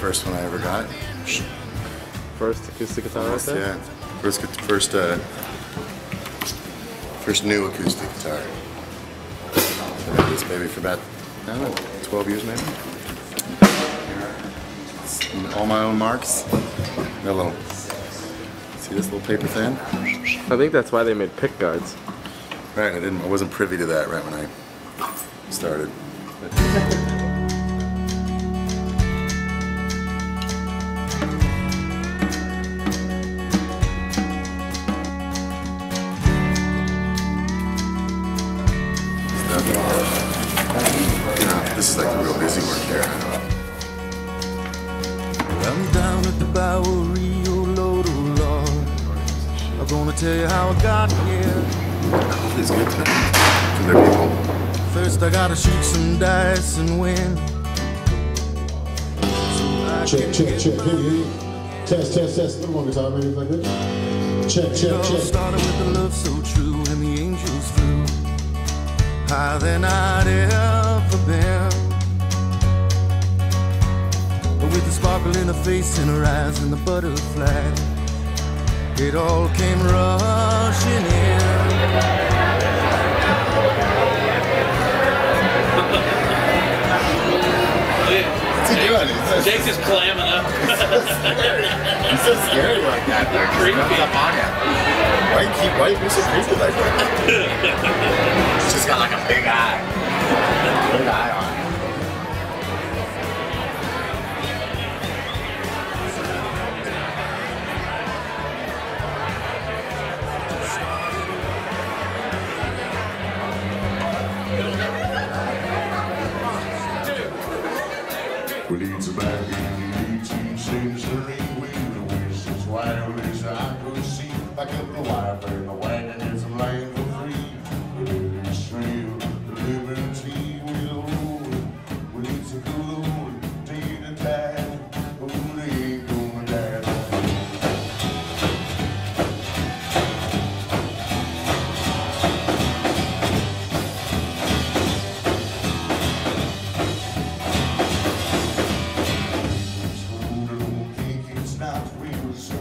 first one I ever got. First acoustic guitar right there? Yeah. First new acoustic guitar. I've had this baby for about, I don't know, 12 years maybe. All my own marks. Got a little, see this little paper thin? I think that's why they made pick guards. Right, I wasn't privy to that right when I started. This is like the real busy work here. I'm down at the Bowery, oh Lord, oh Lord. I'm gonna tell you how I got here. It's good to their people. First I gotta shoot some dice and win. Check. Hey. Test. Little more guitar, maybe like this. Check. Started with the love so true and the angels flew higher than I'd ever been. But with the sparkle in her face and her eyes and the butterfly, it all came rushing in. What's he doing? Jake's just clamming up. He's so scary like that. Creepy. Why you so creepy like that? He's just got like a big eye. Big eye on him. We need to back in the 18th century with the west as wild as I could see. Back up the wife and the wagon and some land for free. The liberty trail, the liberty we'll hold. We need to go on day to time. Oh, they ain't gonna die.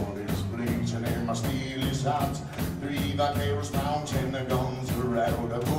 Hot. 3 vaqueros mounting the guns were rattled up.